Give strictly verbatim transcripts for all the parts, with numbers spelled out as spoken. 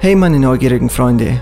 Hey meine neugierigen Freunde,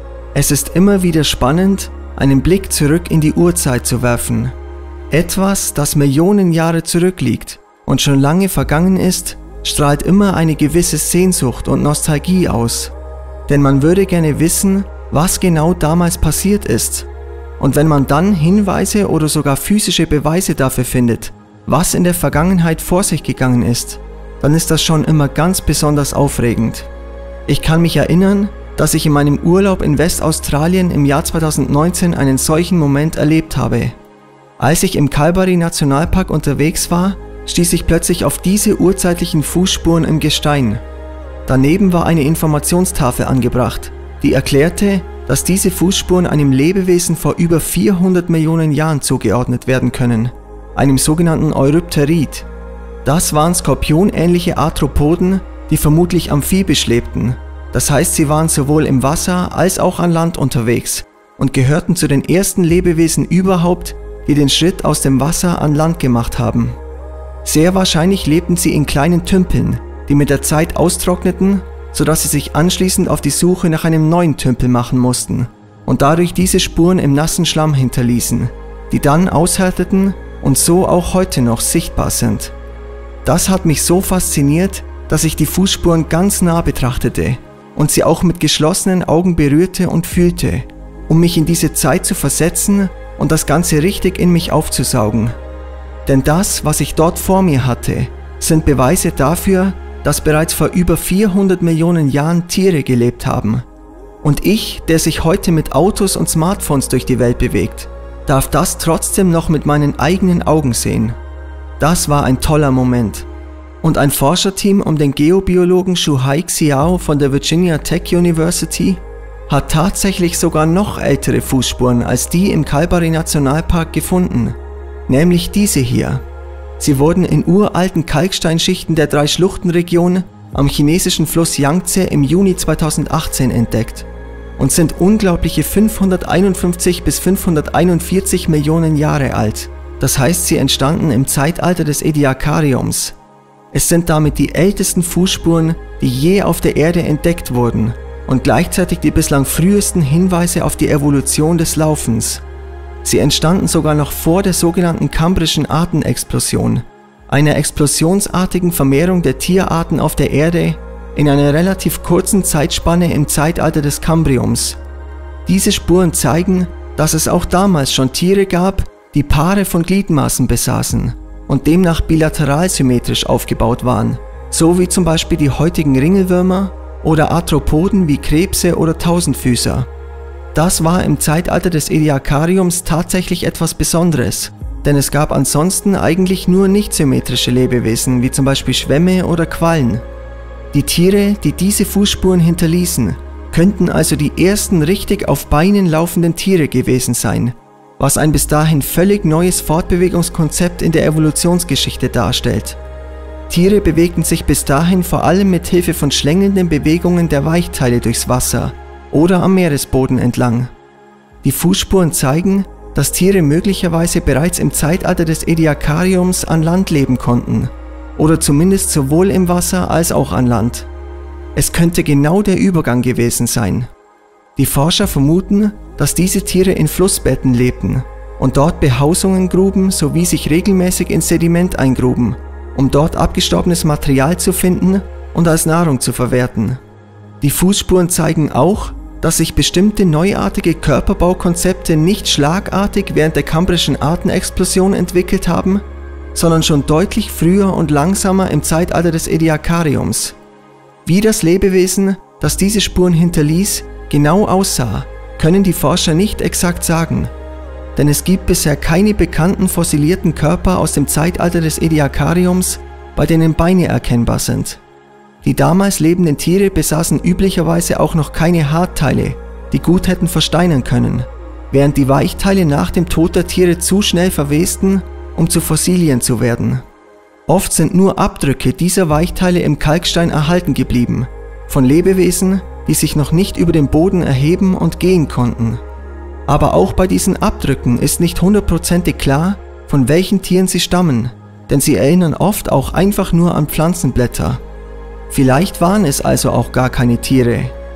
es ist immer wieder spannend, einen Blick zurück in die Urzeit zu werfen. Etwas, das Millionen Jahre zurückliegt und schon lange vergangen ist, strahlt immer eine gewisse Sehnsucht und Nostalgie aus. Denn man würde gerne wissen, was genau damals passiert ist. Und wenn man dann Hinweise oder sogar physische Beweise dafür findet, was in der Vergangenheit vor sich gegangen ist, dann ist das schon immer ganz besonders aufregend. Ich kann mich erinnern, dass ich in meinem Urlaub in Westaustralien im Jahr zweitausendneunzehn einen solchen Moment erlebt habe. Als ich im Kalbarri Nationalpark unterwegs war, stieß ich plötzlich auf diese urzeitlichen Fußspuren im Gestein. Daneben war eine Informationstafel angebracht, die erklärte, dass diese Fußspuren einem Lebewesen vor über vierhundert Millionen Jahren zugeordnet werden können, einem sogenannten Eurypterid. Das waren skorpionähnliche Arthropoden, die vermutlich amphibisch lebten. Das heißt, sie waren sowohl im Wasser als auch an Land unterwegs und gehörten zu den ersten Lebewesen überhaupt, die den Schritt aus dem Wasser an Land gemacht haben. Sehr wahrscheinlich lebten sie in kleinen Tümpeln, die mit der Zeit austrockneten, sodass sie sich anschließend auf die Suche nach einem neuen Tümpel machen mussten und dadurch diese Spuren im nassen Schlamm hinterließen, die dann aushärteten und so auch heute noch sichtbar sind. Das hat mich so fasziniert, dass ich die Fußspuren ganz nah betrachtete und sie auch mit geschlossenen Augen berührte und fühlte, um mich in diese Zeit zu versetzen und das Ganze richtig in mich aufzusaugen. Denn das, was ich dort vor mir hatte, sind Beweise dafür, dass bereits vor über vierhundert Millionen Jahren Tiere gelebt haben. Und ich, der sich heute mit Autos und Smartphones durch die Welt bewegt, darf das trotzdem noch mit meinen eigenen Augen sehen. Das war ein toller Moment. Und ein Forscherteam um den Geobiologen Shuhai Xiao von der Virginia Tech University hat tatsächlich sogar noch ältere Fußspuren als die im Kalbarri Nationalpark gefunden, nämlich diese hier. Sie wurden in uralten Kalksteinschichten der Drei-Schluchten-Region am chinesischen Fluss Yangtze im Juni zweitausendachtzehn entdeckt und sind unglaubliche fünfhunderteinundfünfzig bis fünfhunderteinundvierzig Millionen Jahre alt. Das heißt, sie entstanden im Zeitalter des Ediacariums. Es sind damit die ältesten Fußspuren, die je auf der Erde entdeckt wurden und gleichzeitig die bislang frühesten Hinweise auf die Evolution des Laufens. Sie entstanden sogar noch vor der sogenannten Kambrischen Artenexplosion, einer explosionsartigen Vermehrung der Tierarten auf der Erde in einer relativ kurzen Zeitspanne im Zeitalter des Kambriums. Diese Spuren zeigen, dass es auch damals schon Tiere gab, die Paare von Gliedmaßen besaßen und demnach bilateral symmetrisch aufgebaut waren, so wie zum Beispiel die heutigen Ringelwürmer oder Arthropoden wie Krebse oder Tausendfüßer. Das war im Zeitalter des Ediacariums tatsächlich etwas Besonderes, denn es gab ansonsten eigentlich nur nicht symmetrische Lebewesen wie zum Beispiel Schwämme oder Quallen. Die Tiere, die diese Fußspuren hinterließen, könnten also die ersten richtig auf Beinen laufenden Tiere gewesen sein, was ein bis dahin völlig neues Fortbewegungskonzept in der Evolutionsgeschichte darstellt. Tiere bewegten sich bis dahin vor allem mit Hilfe von schlängelnden Bewegungen der Weichteile durchs Wasser oder am Meeresboden entlang. Die Fußspuren zeigen, dass Tiere möglicherweise bereits im Zeitalter des Ediacariums an Land leben konnten oder zumindest sowohl im Wasser als auch an Land. Es könnte genau der Übergang gewesen sein. Die Forscher vermuten, dass diese Tiere in Flussbetten lebten und dort Behausungen gruben sowie sich regelmäßig ins Sediment eingruben, um dort abgestorbenes Material zu finden und als Nahrung zu verwerten. Die Fußspuren zeigen auch, dass sich bestimmte neuartige Körperbaukonzepte nicht schlagartig während der Kambrischen Artenexplosion entwickelt haben, sondern schon deutlich früher und langsamer im Zeitalter des Ediacariums. Wie das Lebewesen, das diese Spuren hinterließ, genau aussah, können die Forscher nicht exakt sagen, denn es gibt bisher keine bekannten fossilierten Körper aus dem Zeitalter des Ediacariums, bei denen Beine erkennbar sind. Die damals lebenden Tiere besaßen üblicherweise auch noch keine Hartteile, die gut hätten versteinern können, während die Weichteile nach dem Tod der Tiere zu schnell verwesten, um zu Fossilien zu werden. Oft sind nur Abdrücke dieser Weichteile im Kalkstein erhalten geblieben, von Lebewesen, die sich noch nicht über den Boden erheben und gehen konnten. Aber auch bei diesen Abdrücken ist nicht hundertprozentig klar, von welchen Tieren sie stammen, denn sie erinnern oft auch einfach nur an Pflanzenblätter. Vielleicht waren es also auch gar keine Tiere.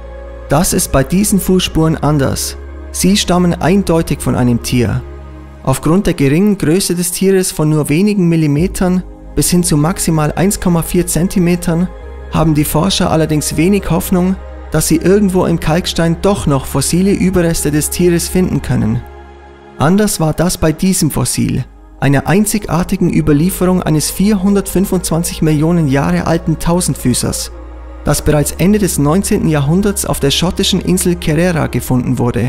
Das ist bei diesen Fußspuren anders. Sie stammen eindeutig von einem Tier. Aufgrund der geringen Größe des Tieres von nur wenigen Millimetern bis hin zu maximal eins Komma vier Zentimetern haben die Forscher allerdings wenig Hoffnung, dass sie irgendwo im Kalkstein doch noch fossile Überreste des Tieres finden können. Anders war das bei diesem Fossil, einer einzigartigen Überlieferung eines vierhundertfünfundzwanzig Millionen Jahre alten Tausendfüßers, das bereits Ende des neunzehnten Jahrhunderts auf der schottischen Insel Kerrera gefunden wurde.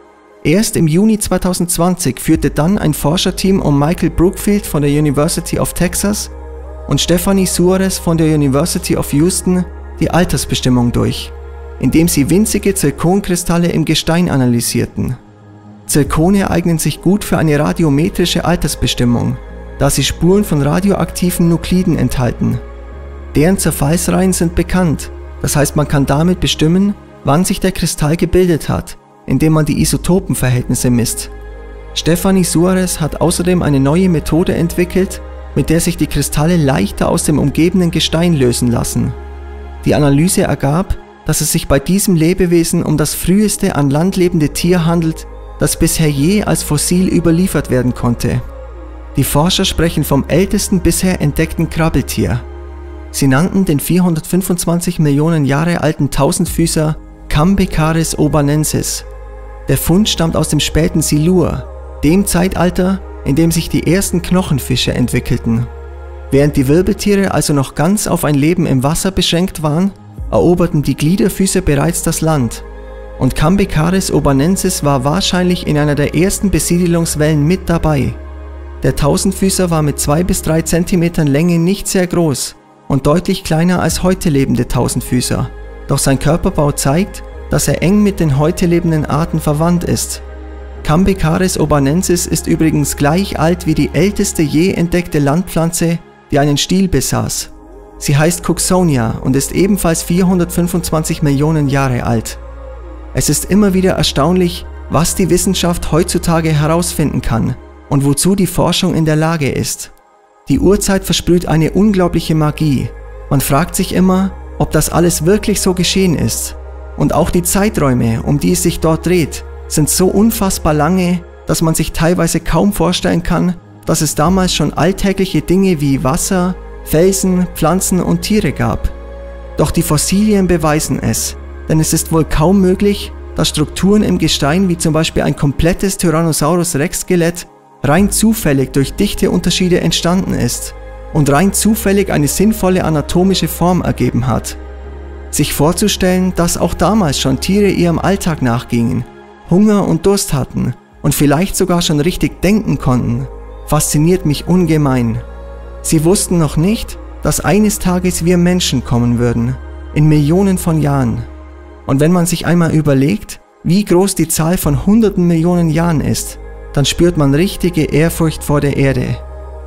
Erst im Juni zweitausendzwanzig führte dann ein Forscherteam um Michael Brookfield von der University of Texas und Stephanie Suarez von der University of Houston die Altersbestimmung durch, indem sie winzige Zirkonkristalle im Gestein analysierten. Zirkone eignen sich gut für eine radiometrische Altersbestimmung, da sie Spuren von radioaktiven Nukliden enthalten. Deren Zerfallsreihen sind bekannt, das heißt, man kann damit bestimmen, wann sich der Kristall gebildet hat, indem man die Isotopenverhältnisse misst. Stephanie Suarez hat außerdem eine neue Methode entwickelt, mit der sich die Kristalle leichter aus dem umgebenden Gestein lösen lassen. Die Analyse ergab, dass es sich bei diesem Lebewesen um das früheste an Land lebende Tier handelt, das bisher je als Fossil überliefert werden konnte. Die Forscher sprechen vom ältesten bisher entdeckten Krabbeltier. Sie nannten den vierhundertfünfundzwanzig Millionen Jahre alten Tausendfüßer Cambecaris obanensis. Der Fund stammt aus dem späten Silur, dem Zeitalter, in dem sich die ersten Knochenfische entwickelten. Während die Wirbeltiere also noch ganz auf ein Leben im Wasser beschränkt waren, eroberten die Gliederfüßer bereits das Land. Und Cambecaris obanensis war wahrscheinlich in einer der ersten Besiedelungswellen mit dabei. Der Tausendfüßer war mit zwei bis drei Zentimetern Länge nicht sehr groß und deutlich kleiner als heute lebende Tausendfüßer. Doch sein Körperbau zeigt, dass er eng mit den heute lebenden Arten verwandt ist. Cambecaris obanensis ist übrigens gleich alt wie die älteste je entdeckte Landpflanze, die einen Stiel besaß. Sie heißt Cooksonia und ist ebenfalls vierhundertfünfundzwanzig Millionen Jahre alt. Es ist immer wieder erstaunlich, was die Wissenschaft heutzutage herausfinden kann und wozu die Forschung in der Lage ist. Die Urzeit versprüht eine unglaubliche Magie. Man fragt sich immer, ob das alles wirklich so geschehen ist. Und auch die Zeiträume, um die es sich dort dreht, sind so unfassbar lange, dass man sich teilweise kaum vorstellen kann, dass es damals schon alltägliche Dinge wie Wasser, Felsen, Pflanzen und Tiere gab. Doch die Fossilien beweisen es, denn es ist wohl kaum möglich, dass Strukturen im Gestein wie zum Beispiel ein komplettes Tyrannosaurus Rex Skelett rein zufällig durch Dichteunterschiede entstanden ist und rein zufällig eine sinnvolle anatomische Form ergeben hat. Sich vorzustellen, dass auch damals schon Tiere ihrem Alltag nachgingen, Hunger und Durst hatten und vielleicht sogar schon richtig denken konnten, fasziniert mich ungemein. Sie wussten noch nicht, dass eines Tages wir Menschen kommen würden, in Millionen von Jahren. Und wenn man sich einmal überlegt, wie groß die Zahl von hunderten Millionen Jahren ist, dann spürt man richtige Ehrfurcht vor der Erde.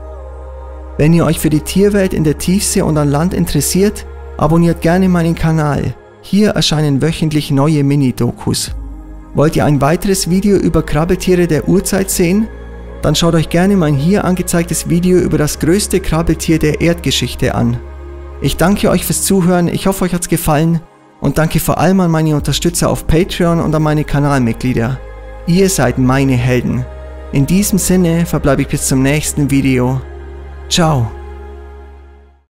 Wenn ihr euch für die Tierwelt in der Tiefsee und an Land interessiert, abonniert gerne meinen Kanal. Hier erscheinen wöchentlich neue Mini-Dokus. Wollt ihr ein weiteres Video über Krabbeltiere der Urzeit sehen? Dann schaut euch gerne mein hier angezeigtes Video über das größte Krabbeltier der Erdgeschichte an. Ich danke euch fürs Zuhören, ich hoffe euch hat's gefallen und danke vor allem an meine Unterstützer auf Patreon und an meine Kanalmitglieder. Ihr seid meine Helden. In diesem Sinne verbleibe ich bis zum nächsten Video. Ciao.